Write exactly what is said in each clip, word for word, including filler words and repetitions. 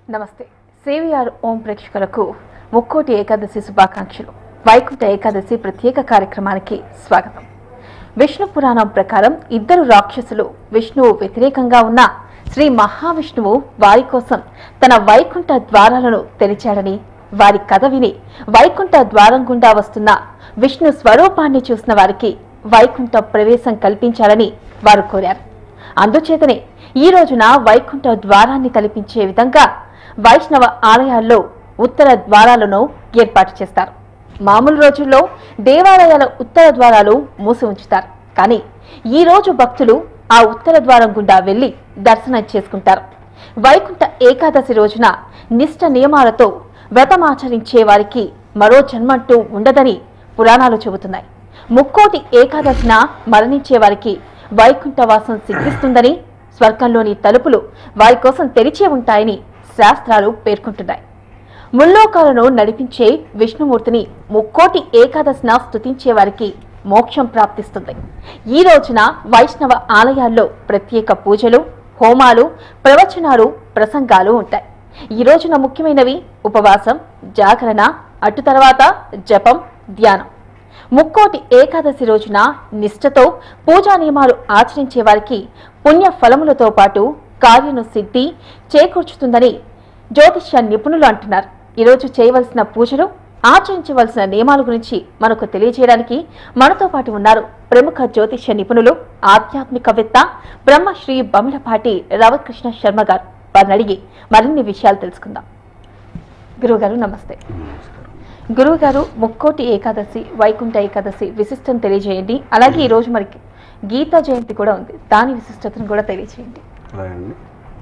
నమస్తే. సివిఆర్ ఓం ప్రేక్షకులకు ముక్కోటి ఏకాదశి శుభాకాంక్షలు. వైకుంఠ ఏకాదశి ప్రత్యేక కార్యక్రమానికి స్వాగతం. విష్ణు పురాణం ప్రకారం ఇద్దరు రాక్షసులు విష్ణువు వ్యతిరేకంగా ఉన్న శ్రీ మహావిష్ణువు వారి కోసం తన వైకుంఠ ద్వారాలను తెరిచాడని, వారి కథ విని వైకుంఠ ద్వారం గుండా వస్తున్న విష్ణు స్వరూపాన్ని చూసిన వారికి వైకుంఠ ప్రవేశం కల్పించాలని వారు కోరారు. అందుచేతనే ఈ రోజున వైకుంఠ ద్వారాన్ని కల్పించే విధంగా వైష్ణవ ఆలయాల్లో ఉత్తర ద్వారాలను ఏర్పాటు చేస్తారు. మామూలు రోజుల్లో దేవాలయాల ఉత్తర ద్వారాలు మూసి ఉంచుతారు. కానీ ఈ రోజు భక్తులు ఆ ఉత్తర ద్వారం గుండా వెళ్లి దర్శనం చేసుకుంటారు. వైకుంఠ ఏకాదశి రోజున నిష్ట నియమాలతో వ్రతమాచరించే వారికి మరో జన్మంటూ ఉండదని పురాణాలు చెబుతున్నాయి. ముక్కోటి ఏకాదశిన మరణించే వారికి వైకుంఠవాసం సిద్ధిస్తుందని, స్వర్గంలోని తలుపులు వారి కోసం తెరిచే ఉంటాయని శాస్త్రాలు పేర్కొంటున్నాయి. ముల్లోకాలను నడిపించే విష్ణుమూర్తిని ముక్కోటి ఏకాదశిన స్తుతించే వారికి మోక్షం ప్రాప్తిస్తుంది. ఈ రోజున వైష్ణవ ఆలయాల్లో ప్రత్యేక పూజలు, హోమాలు, ప్రవచనాలు, ప్రసంగాలు ఉంటాయి. ఈ రోజున ముఖ్యమైనవి ఉపవాసం, జాగరణ, అటు తర్వాత జపం, ధ్యానం. ముక్కోటి ఏకాదశి రోజున నిష్ఠతో పూజా నియమాలు ఆచరించే వారికి పుణ్య ఫలములతో పాటు కార్యను సిద్ధి చేకూర్చుతుందని జ్యోతిష్య నిపుణులు అంటున్నారు. ఈరోజు చేయవలసిన పూజలు, ఆచరించవలసిన నియమాల గురించి మనకు తెలియజేయడానికి మనతో పాటు ఉన్నారు ప్రముఖ జ్యోతిష్య నిపుణులు, ఆధ్యాత్మికవేత్త బ్రహ్మశ్రీ బమిళపాటి రవికృష్ణ శర్మ గారు. వారిని అడిగి మరిన్ని విషయాలు తెలుసుకుందాం. గురువుగారు నమస్తే. గురువు గారు, ముక్కోటి ఏకాదశి, వైకుంఠ ఏకాదశి విశిష్టం తెలియజేయండి. అలాగే ఈ రోజు మనకి గీతా జయంతి కూడా ఉంది, దాని విశిష్టతను కూడా తెలియజేయండి. అలాగే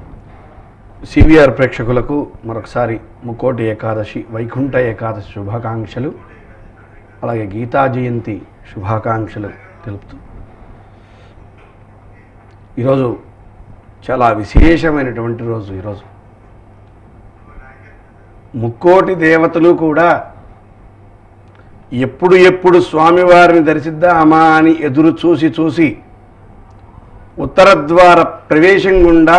సివిఆర్ ప్రేక్షకులకు మరొకసారి ముక్కోటి ఏకాదశి, వైకుంఠ ఏకాదశి శుభాకాంక్షలు, అలాగే గీతా జయంతి శుభాకాంక్షలు తెలుపుతూ ఈరోజు చాలా విశేషమైనటువంటి రోజు. ఈరోజు ముక్కోటి దేవతలు కూడా ఎప్పుడు ఎప్పుడు స్వామివారిని దర్శిద్దామా అని ఎదురు చూసి చూసి ఉత్తరద్వార ప్రవేశం గుండా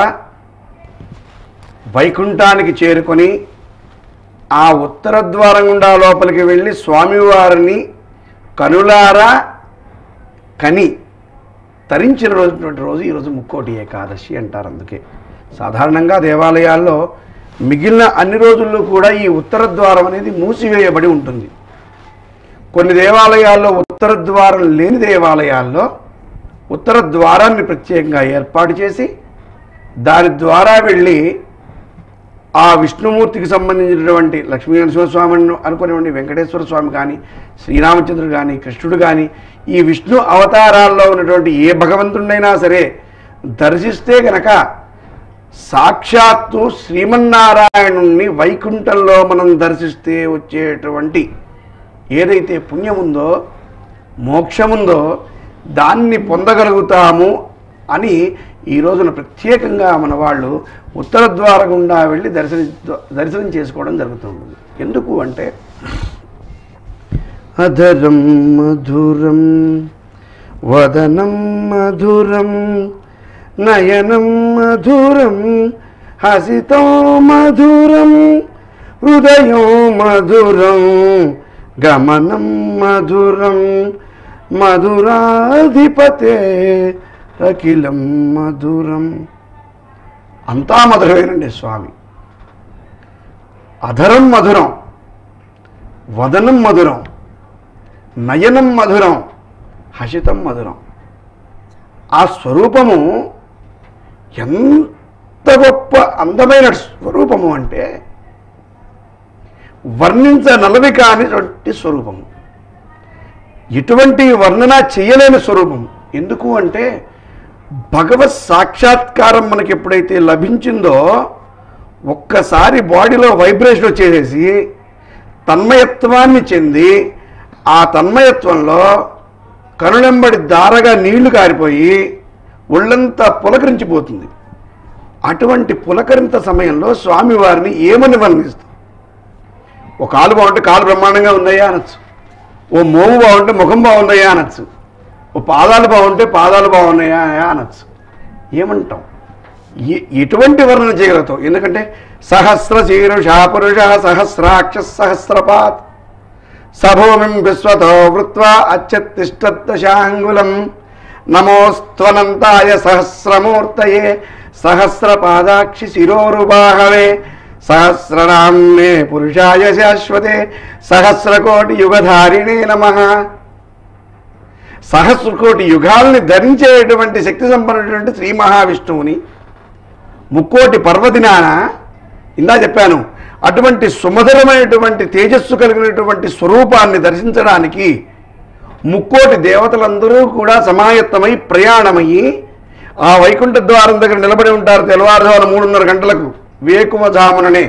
వైకుంఠానికి చేరుకొని ఆ ఉత్తర ద్వారం గుండా లోపలికి వెళ్ళి స్వామివారిని కనులారా కని తరించిన రోజుటువంటి రోజు ఈరోజు ముక్కోటి ఏకాదశి అంటారు. అందుకే సాధారణంగా దేవాలయాల్లో మిగిలిన అన్ని రోజుల్లో కూడా ఈ ఉత్తర ద్వారం అనేది మూసివేయబడి ఉంటుంది. కొన్ని దేవాలయాల్లో ఉత్తర ద్వారం లేని దేవాలయాల్లో ఉత్తర ద్వారాన్ని ప్రత్యేకంగా ఏర్పాటు చేసి దాని ద్వారా వెళ్ళి ఆ విష్ణుమూర్తికి సంబంధించినటువంటి లక్ష్మీ నరసింహస్వామి అనుకునేటువంటి వెంకటేశ్వర స్వామి కానీ, శ్రీరామచంద్రుడు కానీ, కృష్ణుడు కానీ, ఈ విష్ణు అవతారాల్లో ఉన్నటువంటి ఏ భగవంతుడైనా సరే దర్శిస్తే గనక సాక్షాత్తు శ్రీమన్నారాయణుణ్ణి వైకుంఠంలో మనం దర్శిస్తే వచ్చేటువంటి ఏదైతే పుణ్యముందో, మోక్షముందో దాన్ని పొందగలుగుతాము అని ఈ రోజున ప్రత్యేకంగా మన వాళ్ళు ఉత్తర ద్వార గుండా వెళ్ళి దర్శన దర్శనం చేసుకోవడం జరుగుతుంది. ఎందుకు అంటే అధరం మధురం వదనం మధురం నయనం మధురం హసితో మధురం హృదయం మధురం గమనం మధురం మధురాధిపతే అఖిలం మధురం. అంతా మధురమేనండి స్వామి. అధరం మధురం, వదనం మధురం, నయనం మధురం, హసితం మధురం. ఆ స్వరూపము ఎంత గొప్ప అందమైన స్వరూపము అంటే వర్ణించనలవి కానిటువంటి స్వరూపము, ఎటువంటి వర్ణన చేయలేని స్వరూపం. ఎందుకు అంటే భగవత్ సాక్షాత్కారం మనకి ఎప్పుడైతే లభించిందో ఒక్కసారి బాడీలో వైబ్రేషన్ వచ్చేసేసి తన్మయత్వాన్ని చెంది ఆ తన్మయత్వంలో కనులెంబడి దారగా నీళ్లు కారిపోయి ఒళ్ళంతా పులకరించిపోతుంది. అటువంటి పులకరింత సమయంలో స్వామివారిని ఏమని వర్ణిస్తాం? ఓ కాలు బాగుంటే కాలు బ్రహ్మాండంగా ఉందయ్యా అనొచ్చు, ఓ మోము బాగుంటే ముఖం బాగుందయ్యా అనొచ్చు, ఓ పాదాలు బాగుంటే పాదాలు బాగున్నాయా అనొచ్చు. ఏమంటాం? ఎ- ఎటువంటి వర్ణన చేయగలుగుతావు? ఎందుకంటే సహస్ర శీరుషా పురుష సహస్రాక్ష సహస్రపాత్ సభూమిం విశ్వతో వృత్వా అత్యుత్తిష్టదశాంగులం నమోస్త్వనంతాయ సహస్రమూర్తయే సహస్రపాదాక్షి శిరోరుబాహవే సహస్రనామ్నే పురుషాయ శాశ్వతే సహస్రకోటి యుగధారిణే నమః. సహస్రకోటి యుగాల్ని ధరించేటువంటి శక్తి సంపన్నటువంటి శ్రీ మహావిష్ణువుని ముక్కోటి పర్వదినాన ఇందా చెప్పాను, అటువంటి సుమధురమైనటువంటి తేజస్సు కలిగినటువంటి స్వరూపాన్ని దర్శించడానికి ముక్కోటి దేవతలందరూ కూడా సమాయత్తమై ప్రయాణమయ్యి ఆ వైకుంఠ ద్వారం దగ్గర నిలబడి ఉంటారు. తెల్లవారుజామున మూడున్నర గంటలకు వేకువజాముననే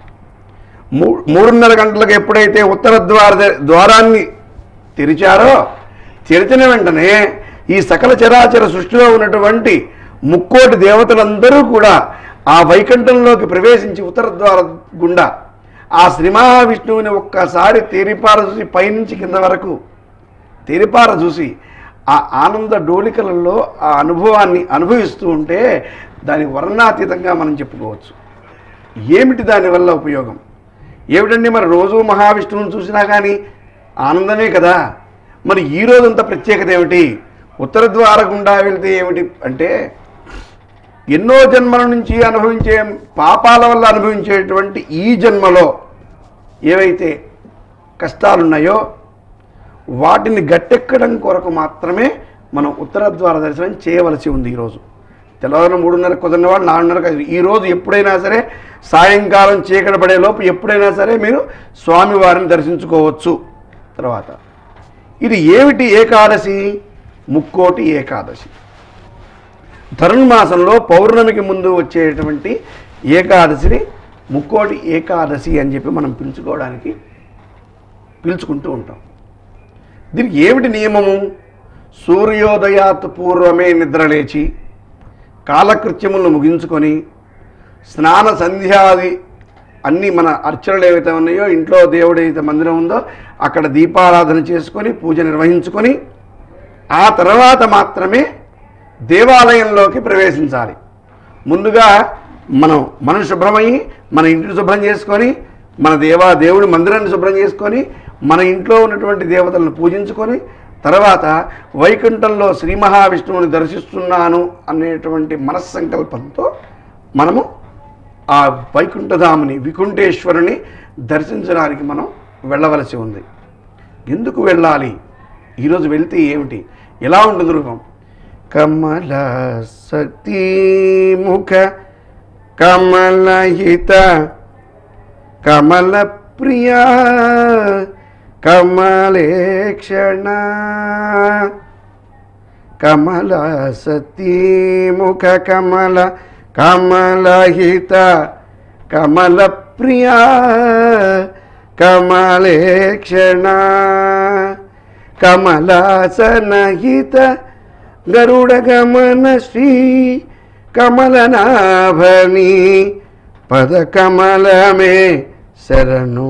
మూ మూడున్నర గంటలకు ఎప్పుడైతే ఉత్తర ద్వార ద్వారాన్ని తెరిచారో, తెరిచిన వెంటనే ఈ సకల చరాచర సృష్టిలో ఉన్నటువంటి ముక్కోటి దేవతలందరూ కూడా ఆ వైకుంఠంలోకి ప్రవేశించి ఉత్తర ద్వార గుండా ఆ శ్రీ మహావిష్ణువుని ఒక్కసారి తేరిపార చూసి పైనుంచి కింద వరకు తేరిపార చూసి ఆ ఆనంద డోలికలలో ఆ అనుభవాన్ని అనుభవిస్తూ ఉంటే దాని వర్ణాతీతంగా మనం చెప్పుకోవచ్చు. ఏమిటి దానివల్ల ఉపయోగం ఏమిటండి? మరి రోజు మహావిష్ణువుని చూసినా కానీ ఆనందమే కదా. మరి ఈ రోజంత ప్రత్యేకత ఏమిటి? ఉత్తర ద్వార గుండా వెళ్తే ఏమిటి అంటే, ఎన్నో జన్మల నుంచి అనుభవించే పాపాల వల్ల అనుభవించేటువంటి ఈ జన్మలో ఏవైతే కష్టాలున్నాయో వాటిని గట్టెక్కడం కొరకు మాత్రమే మనం ఉత్తర ద్వార దర్శనం చేయవలసి ఉంది. ఈరోజు తెల్లవారు మూడున్నర కుదిరినవాడు నాలుగున్నరకు ఈరోజు ఎప్పుడైనా సరే సాయంకాలం చీకటి పడేలోపు ఎప్పుడైనా సరే మీరు స్వామివారిని దర్శించుకోవచ్చు. తర్వాత ఇది ఏమిటి ఏకాదశి? ముక్కోటి ఏకాదశి. ధనుర్మాసంలో పౌర్ణమికి ముందు వచ్చేటువంటి ఏకాదశిని ముక్కోటి ఏకాదశి అని చెప్పి మనం పిలుచుకోవడానికి పిలుచుకుంటూ ఉంటాం. దీనికి ఏమిటి నియమము? సూర్యోదయాత్ పూర్వమే నిద్రలేచి కాలకృత్యములను ముగించుకొని స్నాన సంధ్యాది అన్నీ మన అర్చనలు ఏవైతే ఉన్నాయో, ఇంట్లో దేవుడు ఏదైతే మందిరం ఉందో అక్కడ దీపారాధన చేసుకొని పూజ నిర్వహించుకొని ఆ తర్వాత మాత్రమే దేవాలయంలోకి ప్రవేశించాలి. ముందుగా మనం మనం శుభ్రమయ్యి మన ఇంటిని శుభ్రం చేసుకొని మన దేవా దేవుడి మందిరాన్ని శుభ్రం చేసుకొని మన ఇంట్లో ఉన్నటువంటి దేవతలను పూజించుకొని తర్వాత వైకుంఠంలో శ్రీ మహావిష్ణువుని దర్శిస్తున్నాను అనేటువంటి మనస్సంకల్పంతో మనము ఆ వైకుంఠధాముని వికుంఠేశ్వరుని దర్శించడానికి మనం వెళ్ళవలసి ఉంది. ఎందుకు వెళ్ళాలి? ఈరోజు వెళ్తే ఏమిటి? ఎలా ఉంటుంది రూపం? కమల సతీముఖ కమలహిత కమల ప్రియా కమలేక్షణ కమల సతీముఖ కమల కమలహిత కమల ప్రియా కమలేక్షణ కమలాసనహిత గరుడ గమన శ్రీ కమలనాభని పద కమలమే శరణు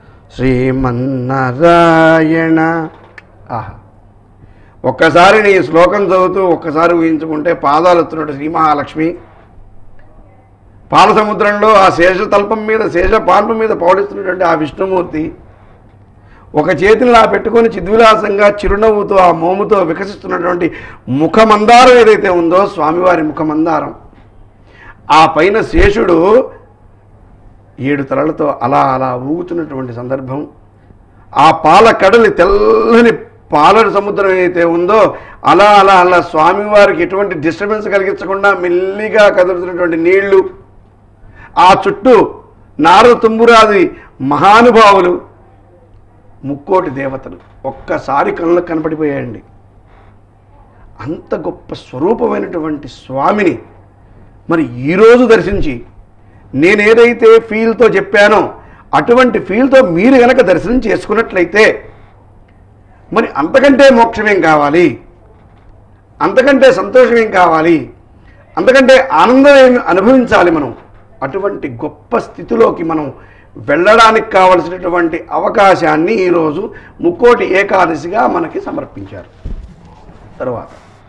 శ్రీమన్నారాయణ. ఆహా, ఒక్కసారి నీ శ్లోకం చదువుతూ ఒక్కసారి ఊహించుకుంటే పాదాలు ఎత్తున్నట్టు శ్రీ మహాలక్ష్మి పాల సముద్రంలో ఆ శేష తల్పం మీద శేష పాల్పం మీద పౌడిస్తున్నటువంటి ఆ విష్ణుమూర్తి ఒక చేతిని ఇలా పెట్టుకొని చిద్విలాసంగా చిరునవ్వుతో ఆ మోముతో వికసిస్తున్నటువంటి ముఖమందారం ఏదైతే ఉందో స్వామివారి ముఖమందారం, ఆ పైన శేషుడు ఏడు తలలతో అలా అలా ఊగుతున్నటువంటి సందర్భం, ఆ పాల కడలి తెల్లని పాల సముద్రం ఏదైతే ఉందో అలా అలా అలా స్వామివారికి ఎటువంటి డిస్టర్బెన్స్ కలిగించకుండా మెల్లిగా కదులుతున్నటువంటి నీళ్లు, ఆ చుట్టూ నారద తుంబురాది మహానుభావులు ముక్కోటి దేవతలు ఒక్కసారి కళ్ళకు కనపడిపోయాయండి. అంత గొప్ప స్వరూపమైనటువంటి స్వామిని మరి ఈరోజు దర్శించి నేనేదైతే ఫీల్తో చెప్పానో అటువంటి ఫీల్తో మీరు కనుక దర్శనం చేసుకున్నట్లయితే మరి అంతకంటే మోక్షమేం కావాలి? అంతకంటే సంతోషం ఏం కావాలి? అంతకంటే ఆనందం ఏమి అనుభవించాలి మనం? అటువంటి గొప్ప స్థితిలోకి మనం వెళ్ళడానికి కావలసినటువంటి అవకాశాన్ని ఈరోజు ముక్కోటి ఏకాదశిగా మనకి సమర్పించారు. తర్వాత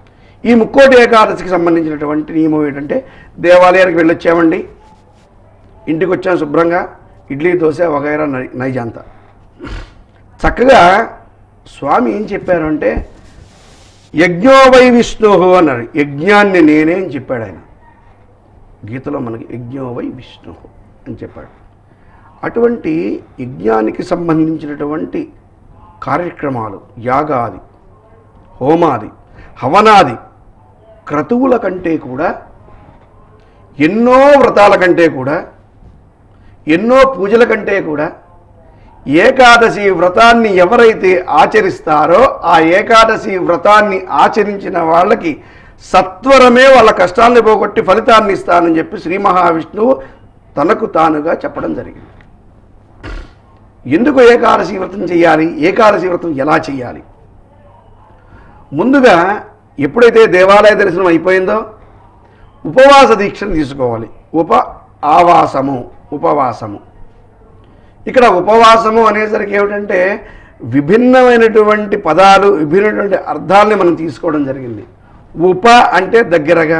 ఈ ముక్కోటి ఏకాదశికి సంబంధించినటువంటి నియమం ఏంటంటే దేవాలయానికి వెళ్ళొచ్చామండి, ఇంటికి వచ్చాం శుభ్రంగా, ఇడ్లీ దోశ వగైరా నై నైజాంత చక్కగా స్వామి ఏం చెప్పారు అంటే యజ్ఞో వై విష్ణు అన్నారు. యజ్ఞాన్ని నేనే అని చెప్పాడు ఆయన గీతలో మనకి, యజ్ఞో వై విష్ణు అని చెప్పాడు. అటువంటి యజ్ఞానికి సంబంధించినటువంటి కార్యక్రమాలు, యాగాది, హోమాది, హవనాది క్రతువుల కంటే కూడా, ఎన్నో వ్రతాల కంటే కూడా, ఎన్నో పూజల కంటే కూడా ఏకాదశి వ్రతాన్ని ఎవరైతే ఆచరిస్తారో ఆ ఏకాదశి వ్రతాన్ని ఆచరించిన వాళ్ళకి సత్వరమే వాళ్ళ కష్టాలను పోగొట్టి ఫలితాన్ని ఇస్తానని చెప్పి శ్రీ మహావిష్ణువు తనకు తానుగా చెప్పడం జరిగింది. ఎందుకు ఏకాదశి వ్రతం చేయాలి, ఏకాదశి వ్రతం ఎలా చేయాలి? ముందుగా ఎప్పుడైతే దేవాలయ దర్శనం అయిపోయిందో ఉపవాస దీక్షను తీసుకోవాలి. ఉప ఆవాసము, ఉపవాసము. ఇక్కడ ఉపవాసము అనేసరికి ఏమిటంటే విభిన్నమైనటువంటి పదాలు, విభిన్నమైనటువంటి అర్థాలని మనం తీసుకోవడం జరిగింది. ఉప అంటే దగ్గరగా,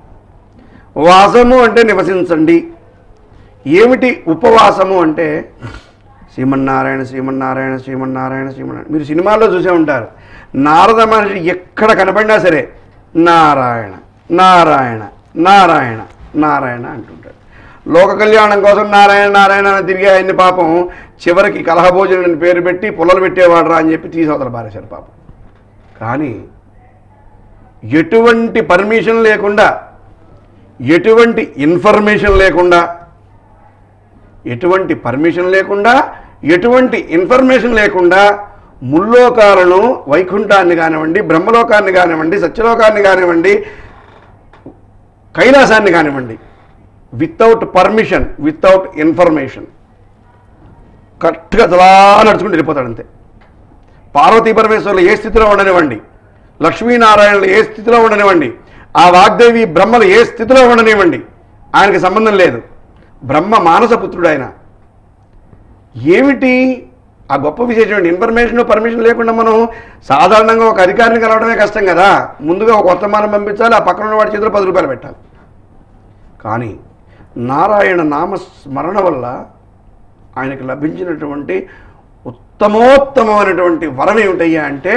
వాసము అంటే నివసించండి. ఏమిటి ఉపవాసము అంటే శ్రీమన్నారాయణ శ్రీమన్నారాయణ శ్రీమన్నారాయణ శ్రీమన్నారాయణ. మీరు సినిమాల్లో చూసే ఉంటారు, నారద మహర్షి ఎక్కడ కనపడినా సరే నారాయణ నారాయణ నారాయణ నారాయణ అంటుంటాడు. లోక కళ్యాణం కోసం నారాయణ నారాయణ అని తిరిగి ఆయన్ని పాపం చివరికి కలహభోజనం పేరు పెట్టి పుల్లలు పెట్టేవాడు రా అని చెప్పి తీసవతల పారేశారు పాపం. కానీ ఎటువంటి పర్మిషన్ లేకుండా, ఎటువంటి ఇన్ఫర్మేషన్ లేకుండా, ఎటువంటి పర్మిషన్ లేకుండా ఎటువంటి ఇన్ఫర్మేషన్ లేకుండా ముల్లోకాలను, వైకుంఠాన్ని కానివ్వండి, బ్రహ్మలోకాన్ని కానివ్వండి, సత్యలోకాన్ని కానివ్వండి, కైలాసాన్ని కానివ్వండి, వితౌట్ పర్మిషన్, వితౌట్ ఇన్ఫర్మేషన్ కరెక్ట్గా అలా నడుచుకుంటూ వెళ్ళిపోతాడు అంతే. పార్వతీ పరమేశ్వరులు ఏ స్థితిలో ఉండనివ్వండి, లక్ష్మీనారాయణలు ఏ స్థితిలో ఉండనివ్వండి, ఆ వాగ్దేవి బ్రహ్మలు ఏ స్థితిలో ఉండనివ్వండి, ఆయనకి సంబంధం లేదు. బ్రహ్మ మానసపుత్రుడు ఆయన. ఏమిటి ఆ గొప్ప విశేషం? ఇన్ఫర్మేషన్, పర్మిషన్ లేకుండా మనం సాధారణంగా ఒక అధికారిని కలవడమే కష్టం కదా. ముందుగా ఒక వర్తమానం పంపించాలి, ఆ పక్కన ఉన్న వాడి చేతిలో పది రూపాయలు పెట్టాలి. కానీ నారాయణ నామ స్మరణ వల్ల ఆయనకు లభించినటువంటి ఉత్తమోత్తమైనటువంటి వరం ఏమిటయ్యా అంటే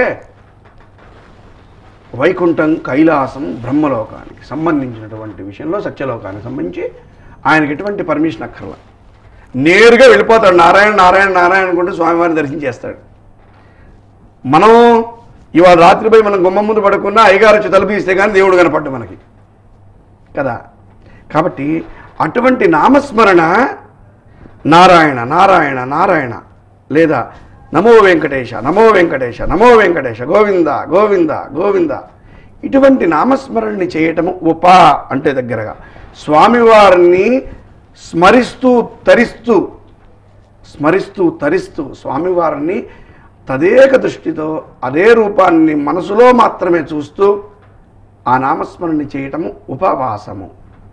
వైకుంఠం, కైలాసం, బ్రహ్మలోకానికి సంబంధించినటువంటి విషయంలో, సత్యలోకానికి సంబంధించి ఆయనకి ఎటువంటి పర్మిషన్ అక్కర్లా, నేరుగా వెళ్ళిపోతాడు. నారాయణ నారాయణ నారాయణ అనుకుంటూ స్వామివారిని దర్శనం చేస్తాడు. మనం ఇవాళ రాత్రిపై మనం గుమ్మం ముందు పడుకున్నా అయ్యగారు వచ్చి తలుపు ఇస్తే కానీ దేవుడు కనపడ్డు మనకి కదా. కాబట్టి అటువంటి నామస్మరణ నారాయణ నారాయణ నారాయణ, లేదా నమో వెంకటేశ నమో వెంకటేశ నమో వెంకటేశ గోవింద గోవింద గోవింద, ఇటువంటి నామస్మరణని చేయటము. ఉప అంటే దగ్గరగా, స్వామివారిని స్మరిస్తూ తరిస్తూ స్మరిస్తూ తరిస్తూ స్వామివారిని తదేక దృష్టితో అదే రూపాన్ని మనసులో మాత్రమే చూస్తూ ఆ నామస్మరణని చేయటము ఉపవాసము.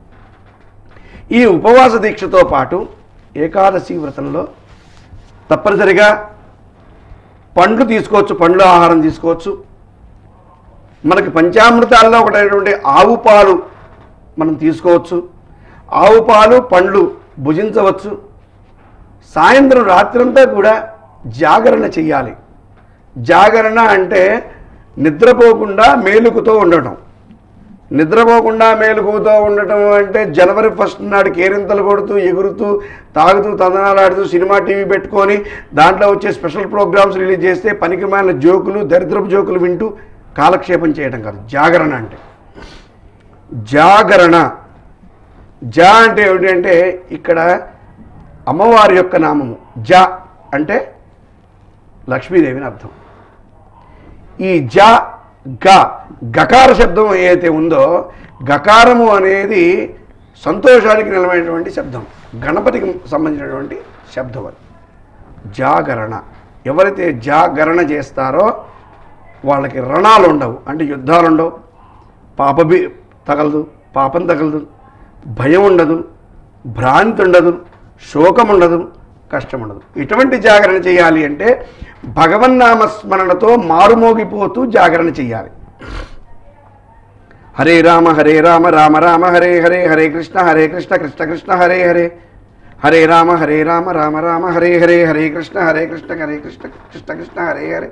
ఈ ఉపవాస దీక్షతో పాటు ఏకాదశి వ్రతంలో తప్పనిసరిగా పండ్లు తీసుకోవచ్చు, పండ్లు ఆహారం తీసుకోవచ్చు. మనకి పంచామృతాల్లో ఒకటైనటువంటి ఆవు పాలు మనం తీసుకోవచ్చు. ఆవు పాలు, పండ్లు భుజించవచ్చు. సాయంత్రం రాత్రంతా కూడా జాగరణ చెయ్యాలి. జాగరణ అంటే నిద్రపోకుండా మేలుకుతో ఉండటం. నిద్రపోకుండా మేలుకుతో ఉండటం అంటే జనవరి ఫస్ట్ నాడు కేరింతలు కొడుతూ, ఎగురుతూ, తాగుతూ, తందనాలాడుతూ, సినిమా టీవీ పెట్టుకొని దాంట్లో వచ్చే స్పెషల్ ప్రోగ్రామ్స్ రిలీజ్ చేస్తే పనికిమాలిన జోకులు, దరిద్రపు జోకులు వింటూ కాలక్షేపం చేయడం కాదు జాగరణ అంటే. జాగరణ, జా అంటే ఏమిటి అంటే ఇక్కడ అమ్మవారి యొక్క నామము. జా అంటే లక్ష్మీదేవిని అర్థం. ఈ జా గ గకార శబ్దం ఏదైతే ఉందో, గకారము అనేది సంతోషానికి నిలమైనటువంటి శబ్దం, గణపతికి సంబంధించినటువంటి శబ్దం అది. జాగరణ, ఎవరైతే జాగరణ చేస్తారో వాళ్ళకి రణాలు ఉండవు, అంటే యుద్ధాలు ఉండవు, పాపభి తగలదు, పాపం తగలదు, భయం ఉండదు, భ్రాంతి ఉండదు, శోకం ఉండదు, కష్టం ఉండదు. ఇటువంటి జాగరణ చేయాలి అంటే భగవన్నామస్మరణతో మారుమోగిపోతూ జాగరణ చేయాలి. హరే రామ హరే రామ రామ రామ హరే హరే హరే కృష్ణ హరే కృష్ణ కృష్ణ కృష్ణ హరే హరే హరే రామ హరే రామ రామ రామ హరే హరే హరే కృష్ణ హరే కృష్ణ హరే కృష్ణ కృష్ణ కృష్ణ హరే హరే.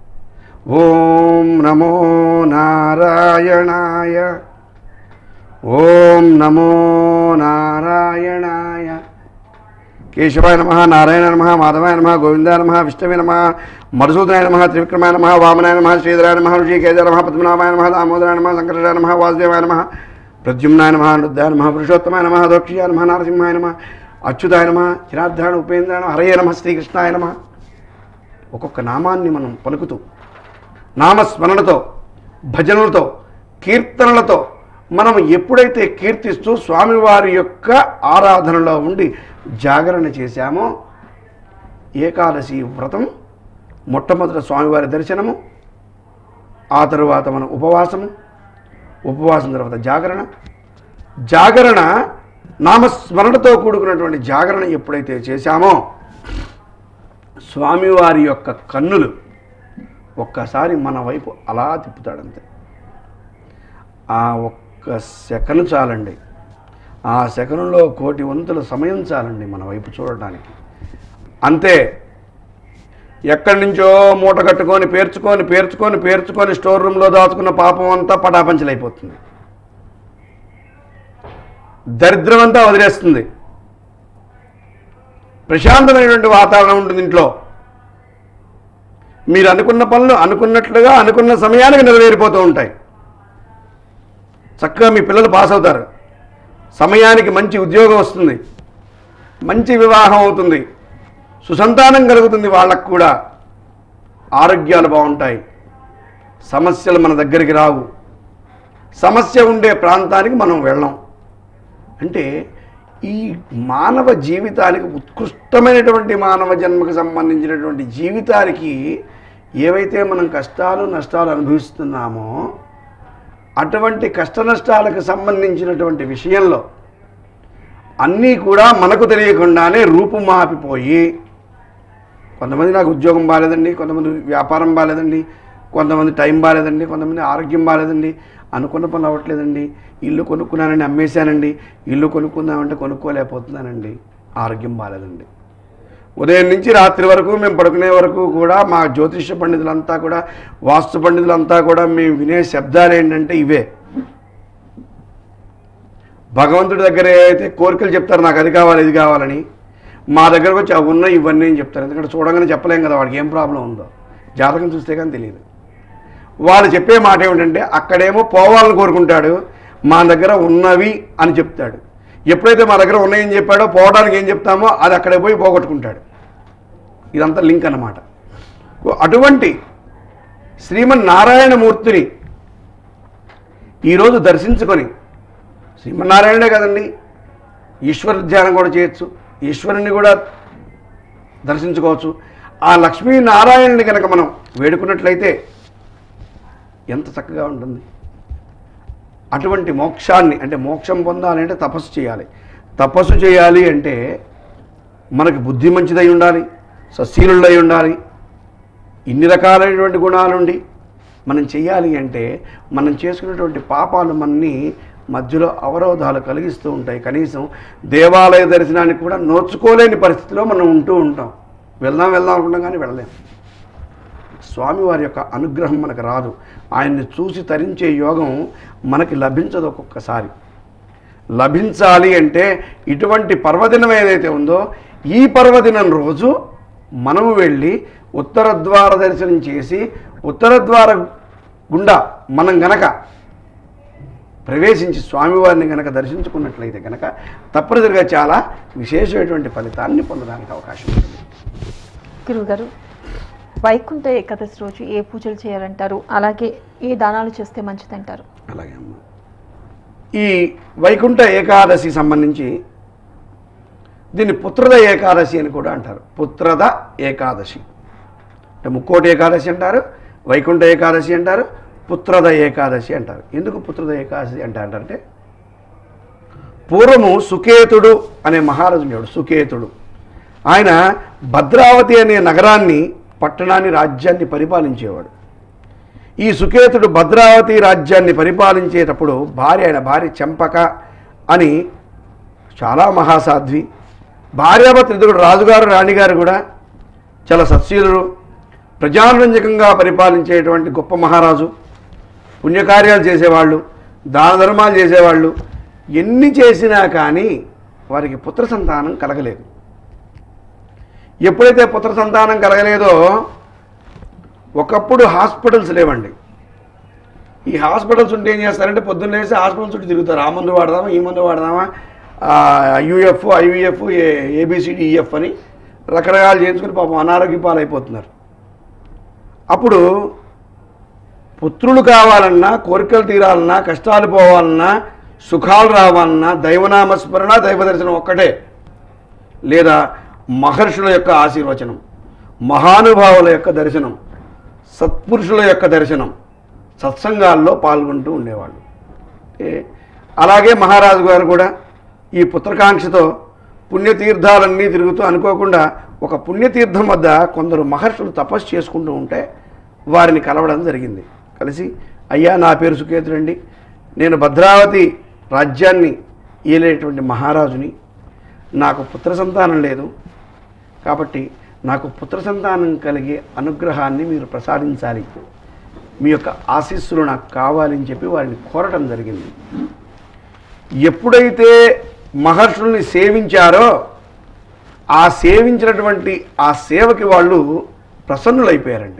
ఓం నమో నారాయణాయ. ఓం నమో నారాయణాయ. కేశవాయ నమ, నారాయణ నమ, మాధవాయ నమ, గోవిందాయ నమ, విష్ణవే నమ, మధుసూదనాయ నమ, త్రివిక్రమాయ నమ, వామనాయ నమ, శ్రీధరాయ నమ, ఋషికేశాయ నమ, పద్మనాభాయ నమ, దామోదరాయ నమ, సంకర్షాయ నమ, వాసుదేవాయ నమ, ప్రద్యుమ్నాయ నమ, నృద్ధాయ నమ, పురుషోత్తమాయ నమ, దోక్షయాయ నమ, నరసింహాయ నమ, అచ్యుతాయ నమ, జనార్దనాయ ఉపేంద్రాయ నమ, హరయ నమ, శ్రీకృష్ణాయ నమ. ఒక్కొక్క నామాన్ని మనం పలుకుతూ నామస్మరణతో, భజనలతో, కీర్తనలతో మనం ఎప్పుడైతే కీర్తిస్తూ స్వామివారి యొక్క ఆరాధనలో ఉండి జాగరణ చేశామో, ఏకాదశి వ్రతం, మొట్టమొదట స్వామివారి దర్శనము, ఆ తరువాత మన ఉపవాసము, ఉపవాసం తర్వాత జాగరణ, జాగరణ నామస్మరణతో కూడుకున్నటువంటి జాగరణ ఎప్పుడైతే చేశామో స్వామివారి యొక్క కన్నులు ఒక్కసారి మన వైపు అలా తిప్పుతాడంతే. ఆ ఒక్క సెకను చాలండి, ఆ సెకనులో కోటి వంతుల సమయం చాలండి మన వైపు చూడటానికి. అంతే. ఎక్కడి నుంచో మూట కట్టుకొని పేర్చుకొని పేర్చుకొని పేర్చుకొని స్టోర్ రూమ్లో దాచుకున్న పాపం అంతా పటాపంచలైపోతుంది. దరిద్రం అంతా వదిలేస్తుంది. ప్రశాంతమైనటువంటి వాతావరణం ఉంటుంది ఇంట్లో. మీరు అనుకున్న పనులు అనుకున్నట్లుగా అనుకున్న సమయానికి నెరవేరిపోతూ ఉంటాయి. చక్కగా మీ పిల్లలు పాస్ అవుతారు, సమయానికి మంచి ఉద్యోగం వస్తుంది, మంచి వివాహం అవుతుంది, సుసంతానం కలుగుతుంది, వాళ్ళకు కూడా ఆరోగ్యాలు బాగుంటాయి, సమస్యలు మన దగ్గరికి రావు, సమస్య ఉండే ప్రాంతానికి మనం వెళ్ళం. అంటే ఈ మానవ జీవితానికి ఉత్కృష్టమైనటువంటి మానవ జన్మకు సంబంధించినటువంటి జీవితానికి ఏవైతే మనం కష్టాలు నష్టాలు అనుభవిస్తున్నామో అటువంటి కష్ట నష్టాలకు సంబంధించినటువంటి విషయంలో అన్నీ కూడా మనకు తెలియకుండానే రూపుమాపిపోయి, కొంతమంది నాకు ఉద్యోగం బాగాలేదండి, కొంతమంది వ్యాపారం బాగాలేదండి, కొంతమంది టైం బాగాలేదండి, కొంతమంది ఆరోగ్యం బాగాలేదండి, అనుకున్న పనులు అవ్వట్లేదండి, ఇల్లు కొనుక్కున్నానండి అమ్మేశానండి, ఇల్లు కొనుక్కుందామంటే కొనుక్కోలేకపోతున్నానండి, ఆరోగ్యం బాగాలేదండి. ఉదయం నుంచి రాత్రి వరకు మేము పడుకునే వరకు కూడా మా జ్యోతిష్య పండితులంతా కూడా, వాస్తు పండితులంతా కూడా మేము వినే శబ్దాలు ఏంటంటే ఇవే. భగవంతుడి దగ్గర అయితే కోరికలు చెప్తారు, నాకు అది కావాలి ఇది కావాలని, మా దగ్గరకు వచ్చి అవి ఉన్నాయి ఇవన్నీ అని చెప్తారు. ఎందుకంటే చూడగానే చెప్పలేం కదా వాడికి ఏం ప్రాబ్లం ఉందో, జాతకం చూస్తే కానీ తెలియదు. వాళ్ళు చెప్పే మాట ఏమిటంటే అక్కడేమో పోవాలని కోరుకుంటాడు, మా దగ్గర ఉన్నవి అని చెప్తాడు. ఎప్పుడైతే మా దగ్గర ఉన్నాయని చెప్పాడో పోవడానికి ఏం చెప్తామో అది అక్కడే పోయి పోగొట్టుకుంటాడు. ఇదంతా లింక్ అన్నమాట. అటువంటి శ్రీమన్నారాయణమూర్తిని ఈరోజు దర్శించుకొని, శ్రీమన్నారాయణే కదండి, ఈశ్వర ధ్యానం కూడా చేయొచ్చు, ఈశ్వరుని కూడా దర్శించుకోవచ్చు. ఆ లక్ష్మీనారాయణని కనుక మనం వేడుకున్నట్లయితే ఎంత చక్కగా ఉంటుంది. అటువంటి మోక్షాన్ని, అంటే మోక్షం పొందాలి అంటే తపస్సు చేయాలి. తపస్సు చేయాలి అంటే మనకి బుద్ధి మంచిదై ఉండాలి, సశీలుడై ఉండాలి, ఇన్ని రకాలైనటువంటి గుణాలుండి మనం చేయాలి అంటే మనం చేసుకున్నటువంటి పాపాలు మనని మధ్యలో అవరోధాలు కలిగిస్తూ ఉంటాయి. కనీసం దేవాలయ దర్శనానికి కూడా నోచుకోలేని పరిస్థితిలో మనం ఉంటూ ఉంటాం. వెళ్దాం వెళ్దాం అనుకుంటాం కానీ వెళ్ళలేం. స్వామివారి యొక్క అనుగ్రహం మనకు రాదు. ఆయన్ని చూసి తరించే యోగం మనకి లభించదు. ఒక్కొక్కసారి లభించాలి అంటే ఇటువంటి పర్వదినం ఏదైతే ఉందో ఈ పర్వదినం రోజు మనము వెళ్ళి ఉత్తర ద్వార దర్శనం చేసి ఉత్తర ద్వార గుండా మనం గనక ప్రవేశించి స్వామివారిని గనక దర్శించుకున్నట్లయితే గనక తప్పనిసరిగా చాలా విశేషమైనటువంటి ఫలితాన్ని పొందడానికి అవకాశం ఉంటుంది. గురువుగారు, వైకుంఠ ఏకాదశి రోజు ఏ పూజలు చేయాలంటారు, అలాగే ఏ దానాలు చేస్తే మంచిదంటారు? అలాగే అమ్మ, ఈ వైకుంఠ ఏకాదశి సంబంధించి దీన్ని పుత్రద ఏకాదశి అని కూడా అంటారు. పుత్రద ఏకాదశి అంటే ముక్కోటి ఏకాదశి అంటారు, వైకుంఠ ఏకాదశి అంటారు, పుత్రద ఏకాదశి అంటారు. ఎందుకు పుత్రద ఏకాదశి అంటారంటే పూర్వము సుకేతుడు అనే మహారాజు ఉండేవాడు. సుకేతుడు ఆయన భద్రావతి అనే నగరాన్ని, పట్టణాన్ని, రాజ్యాన్ని పరిపాలించేవాడు. ఈ సుకేతుడు భద్రావతి రాజ్యాన్ని పరిపాలించేటప్పుడు భార్య అయిన భార్య చంపక అని చాలా మహాసాధ్వి, భార్యాభర్తలు రాజుగారు రాణిగారు కూడా చాలా సత్శీలురు, ప్రజారంజకంగా పరిపాలించేటువంటి గొప్ప మహారాజు, పుణ్యకార్యాలు చేసేవాళ్ళు, దాన ధర్మాలు చేసేవాళ్ళు. ఎన్ని చేసినా కానీ వారికి పుత్ర సంతానం కలగలేదు. ఎప్పుడైతే పుత్ర సంతానం కలగలేదో, ఒకప్పుడు హాస్పిటల్స్ లేవండి. ఈ హాస్పిటల్స్ ఉంటే ఏం చేస్తారంటే పొద్దున్న లేసి హాస్పిటల్ చుట్టూ తిరుగుతారు. ఆ మందు వాడదామా, ఈ మందు వాడదామా, యూఎఫ్, ఐవీఎఫ్, ఏబిసిడి, ఈఎఫ్ అని రకరకాలు చేయించుకుని పాపం అనారోగ్య పాలైపోతున్నారు. అప్పుడు పుత్రులు కావాలన్నా, కోరికలు తీరాలన్నా, కష్టాలు పోవాలన్నా, సుఖాలు రావాలన్నా దైవనామస్మరణ, దైవ దర్శనం ఒక్కటే, లేదా మహర్షుల యొక్క ఆశీర్వచనం, మహానుభావుల యొక్క దర్శనం, సత్పురుషుల యొక్క దర్శనం, సత్సంగాల్లో పాల్గొంటూ ఉండేవాళ్ళు. అలాగే మహారాజు గారు కూడా ఈ పుత్రకాంక్షతో పుణ్యతీర్థాలన్నీ తిరుగుతూ అనుకోకుండా ఒక పుణ్యతీర్థం వద్ద కొందరు మహర్షులు తపస్సు చేసుకుంటూ ఉంటే వారిని కలవడం జరిగింది. కలిసి, అయ్యా నా పేరు సుకేతుడండి, నేను భద్రావతి రాజ్యాన్ని ఏలేటువంటి మహారాజుని, నాకు పుత్ర సంతానం లేదు, కాబట్టి నాకు పుత్ర సంతానం కలిగే అనుగ్రహాన్ని మీరు ప్రసాదించాలి, మీ యొక్క ఆశీస్సులు నాకు కావాలని చెప్పి వారిని కోరటం జరిగింది. ఎప్పుడైతే మహర్షుల్ని సేవించారో ఆ సేవించినటువంటి ఆ సేవకి వాళ్ళు ప్రసన్నులైపోయారండి.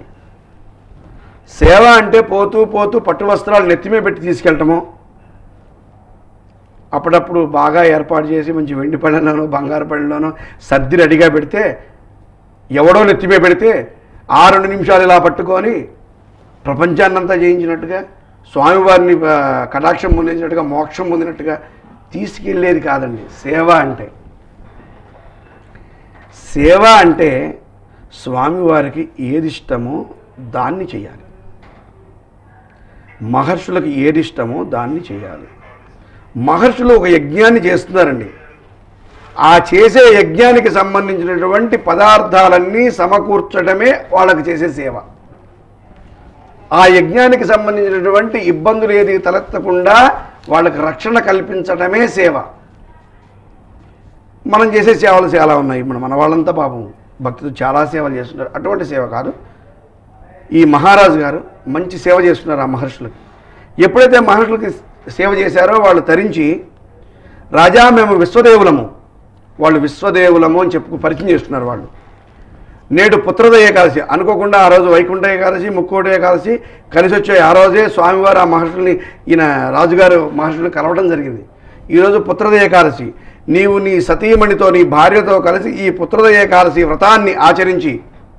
సేవ అంటే పోతూ పోతూ పట్టు వస్త్రాలు నెత్తిమే పెట్టి తీసుకెళ్ళటము, అప్పుడప్పుడు బాగా ఏర్పాటు చేసి మంచి వెండి పళ్ళలోనో బంగారు పళ్ళలోనో సర్ది రెడీగా పెడితే, ఎవడో నెత్తిమే పెడితే ఆ రెండు నిమిషాలు ఇలా పట్టుకొని ప్రపంచాన్నంతా జయించినట్టుగా, స్వామివారిని కటాక్షం పొందించినట్టుగా, మోక్షం పొందినట్టుగా తీసుకెళ్ళేది కాదండి సేవ అంటే. సేవ అంటే స్వామివారికి ఏది ఇష్టమో దాన్ని చేయాలి, మహర్షులకు ఏది ఇష్టమో దాన్ని చేయాలి. మహర్షులు ఒక యజ్ఞాన్ని చేస్తున్నారండి, ఆ చేసే యజ్ఞానికి సంబంధించినటువంటి పదార్థాలన్నీ సమకూర్చడమే వాళ్ళకి చేసే సేవ. ఆ యజ్ఞానికి సంబంధించినటువంటి ఇబ్బందులు ఏది తలెత్తకుండా వాళ్ళకి రక్షణ కల్పించడమే సేవ. మనం చేసే సేవలు చాలా ఉన్నాయి. ఇప్పుడు మన వాళ్ళంతా పాపం భక్తులు చాలా సేవలు చేస్తున్నారు. అటువంటి సేవ కాదు, ఈ మహారాజు గారు మంచి సేవ చేస్తున్నారు ఆ మహర్షులకి. ఎప్పుడైతే మహర్షులకి సేవ చేశారో వాళ్ళు తరించి, రాజా మేము విశ్వదేవులము, వాళ్ళు విశ్వదేవులము అని చెప్పుకు పరిచయం చేస్తున్నారు వాళ్ళు. నేడు పుత్రద ఏకాదశి అనుకోకుండా ఆ రోజు వైకుంఠ ఏకాదశి, ముక్కోటి ఏకాదశి కలిసి వచ్చాయి. ఆ రోజే స్వామివారు ఆ మహర్షుల్ని, ఈయన రాజుగారు మహర్షుల్ని కలవడం జరిగింది. ఈరోజు పుత్రద ఏకాదశి, నీవు నీ సతీమణితో నీ భార్యతో కలిసి ఈ పుత్రద ఏకాదశి వ్రతాన్ని ఆచరించి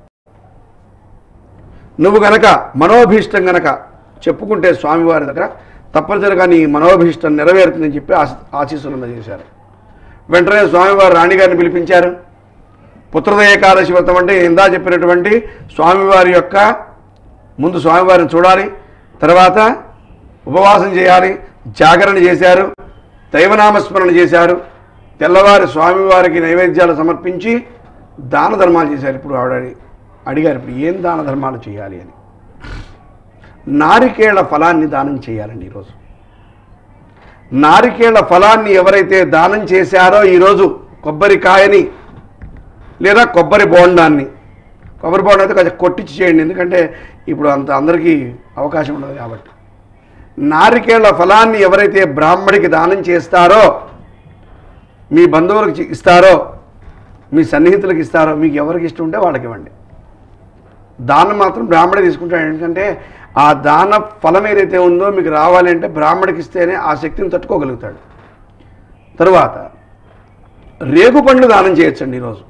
నువ్వు గనక మనోభీష్టం గనక చెప్పుకుంటే స్వామివారి దగ్గర తప్పనిసరిగా నీ మనోభీష్టం నెరవేరుతుందని చెప్పి ఆశీస్సులు అందజేశారు. వెంటనే స్వామివారు రాణిగారిని పిలిపించారు. పుత్రద ఏకాదశి వ్రతం అంటే ఇందా చెప్పినటువంటి స్వామివారి యొక్క ముందు స్వామివారిని చూడాలి, తర్వాత ఉపవాసం చేయాలి, జాగరణ చేశారు, దైవనామస్మరణ చేశారు, తెల్లవారి స్వామివారికి నైవేద్యాలు సమర్పించి దాన ధర్మాలు చేశారు. ఇప్పుడు ఆవిడ అడిగారు, ఇప్పుడు ఏం దాన ధర్మాలు చేయాలి అని. నారికేళ ఫలాన్ని దానం చేయాలండి ఈరోజు. నారికేళ ఫలాన్ని ఎవరైతే దానం చేశారో ఈరోజు కొబ్బరికాయని లేదా కొబ్బరి బోండాన్ని, కొబ్బరి బోండా అయితే కొంచెం కొట్టించి చేయండి, ఎందుకంటే ఇప్పుడు అంత అందరికీ అవకాశం ఉండదు కాబట్టి. నారికేళ ఫలాన్ని ఎవరైతే బ్రాహ్మడికి దానం చేస్తారో, మీ బంధువులకు ఇస్తారో, మీ సన్నిహితులకు ఇస్తారో, మీకు ఎవరికి ఇష్టం ఉంటే వాళ్ళకి ఇవ్వండి. దానం మాత్రం బ్రాహ్మడే తీసుకుంటాడు, ఎందుకంటే ఆ దాన ఫలం ఏదైతే ఉందో మీకు రావాలి అంటే బ్రాహ్మడికి ఇస్తేనే ఆ శక్తిని తట్టుకోగలుగుతాడు. తరువాత రేగు పండ్లు దానం చేయొచ్చండి ఈరోజు.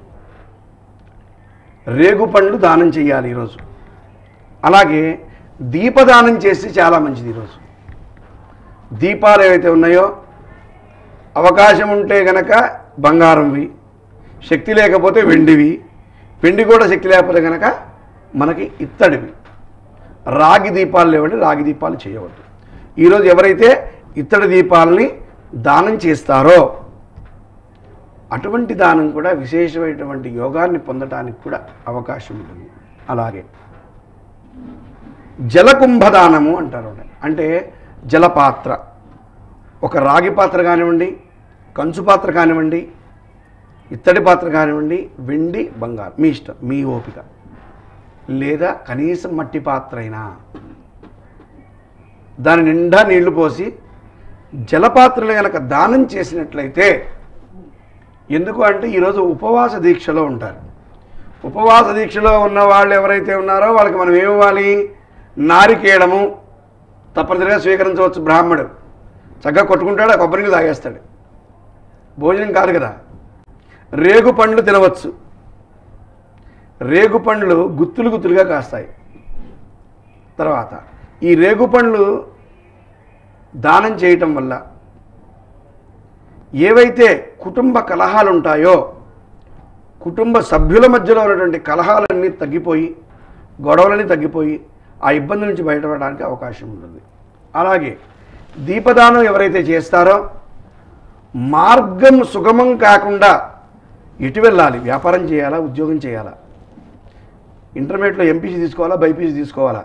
రేగు పండ్లు దానం చేయాలి ఈరోజు. అలాగే దీపదానం చేస్తే చాలా మంచిది ఈరోజు. దీపాలు ఏవైతే ఉన్నాయో అవకాశం ఉంటే కనుక బంగారంవి, శక్తి లేకపోతే వెండివి, వెండి కూడా శక్తి లేకపోతే కనుక మనకి ఇత్తడివి. రాగి దీపాలు లేవండి, రాగి దీపాలు చేయవద్దు. ఈరోజు ఎవరైతే ఇత్తడి దీపాలని దానం చేస్తారో అటువంటి దానం కూడా విశేషమైనటువంటి యోగాన్ని పొందడానికి కూడా అవకాశం ఉంటుంది. అలాగే జలకుంభదానము అంటారు. అంటే జలపాత్ర, ఒక రాగి పాత్ర కానివ్వండి, కంచు పాత్ర కానివ్వండి, ఇత్తడి పాత్ర కానివ్వండి, వెండి బంగారు మీ ఇష్టం, మీ ఓపిక, లేదా కనీసం మట్టి పాత్ర అయినా దాని నిండా నీళ్లు పోసి జలపాత్రలు కనుక దానం చేసినట్లయితే, ఎందుకు అంటే ఈరోజు ఉపవాస దీక్షలో ఉంటారు. ఉపవాస దీక్షలో ఉన్న వాళ్ళు ఎవరైతే ఉన్నారో వాళ్ళకి మనం ఏమివ్వాలి? నారికేయడము తప్పనిసరిగా స్వీకరించవచ్చు. బ్రాహ్మడు చక్కగా కొట్టుకుంటాడు, ఆ కొబ్బరి నీళ్ళు తాగేస్తాడు, భోజనం కాదు కదా. రేగు పండ్లు తినవచ్చు. రేగు పండ్లు గుత్తులు గుత్తులుగా కాస్తాయి. తర్వాత ఈ రేగు పండ్లు దానం చేయటం వల్ల ఏవైతే కుటుంబ కలహాలు ఉంటాయో, కుటుంబ సభ్యుల మధ్యలో ఉన్నటువంటి కలహాలన్నీ తగ్గిపోయి, గొడవలన్నీ తగ్గిపోయి ఆ ఇబ్బంది నుంచి బయటపడడానికి అవకాశం ఉంటుంది. అలాగే దీపదానం ఎవరైతే చేస్తారో మార్గం సుగమం కాకుండా ఎటు వెళ్ళాలి, వ్యాపారం చేయాలా, ఉద్యోగం చేయాలా, ఇంటర్మీడియట్లో ఎంపీసీ తీసుకోవాలా, బైపీసీ తీసుకోవాలా,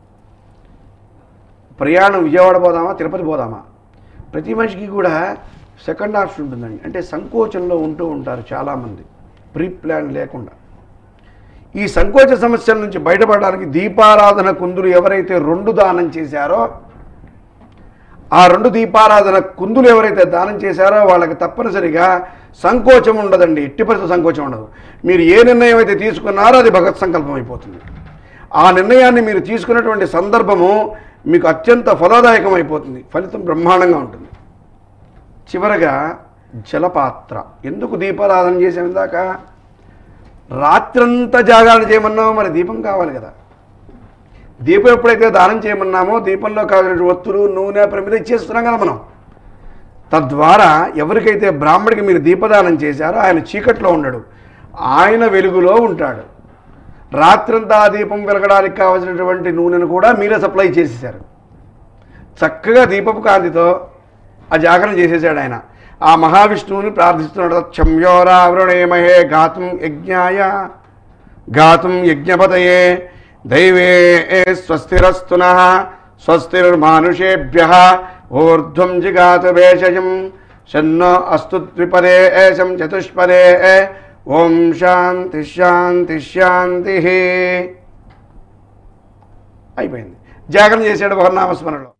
ప్రయాణం విజయవాడ పోదామా, తిరుపతి పోదామా, ప్రతి మనిషికి కూడా సెకండ్ ఆప్షన్ ఉంటుందండి. అంటే సంకోచంలో ఉంటూ ఉంటారు చాలామంది, ప్రీ ప్లాన్ లేకుండా. ఈ సంకోచ సమస్యల నుంచి బయటపడడానికి దీపారాధన కుందులు ఎవరైతే రెండు దానం చేశారో, ఆ రెండు దీపారాధన కుందులు ఎవరైతే దానం చేశారో వాళ్ళకి తప్పనిసరిగా సంకోచం ఉండదండి, ఎట్టి పరిస్థితి సంకోచం ఉండదు. మీరు ఏ నిర్ణయం అయితే తీసుకున్నారో అది భగవత్ సంకల్పం అయిపోతుంది. ఆ నిర్ణయాన్ని మీరు తీసుకున్నటువంటి సందర్భము మీకు అత్యంత ఫలదాయకం అయిపోతుంది, ఫలితం బ్రహ్మాండంగా ఉంటుంది. చివరగా జలపాత్ర. ఎందుకు దీపారాధన చేసాం ఇందాక? రాత్రంతా జాగారణ చేయమన్నామో మరి దీపం కావాలి కదా. దీపం ఎప్పుడైతే దానం చేయమన్నామో దీపంలో కావాల్సిన ఒత్తులు, నూనె, ప్రమిద ఇచ్చేస్తున్నాం కదా మనం. తద్వారా ఎవరికైతే బ్రాహ్మడికి మీరు దీపదానం చేశారో ఆయన చీకట్లో ఉండడు, ఆయన వెలుగులో ఉంటాడు. రాత్రంతా ఆ దీపం వెలగడానికి కావాల్సినటువంటి నూనెను కూడా మీరే సప్లై చేసేసారు. చక్కగా దీపపు కాంతితో ఆ జాగరణ చేసేసాడు ఆయన. ఆ మహావిష్ణువుని ప్రార్థిస్తున్నాడు. క్షమ్యోరావృణేమహే గాతుం యజ్ఞాయ గాతుం యజ్ఞపతయే దైవే స్వస్తిరస్తునః స్వస్తిర్మానుషేభ్యః ఊర్ధ్వం జిగాత భేషజం శన్నో అస్తు ద్విపదే శం చతుష్పదే ఓం శాంతి శాంతి శాంతి. అయిపోయింది. జాగరణ చేశాడు భగవన్నామస్మరణలో.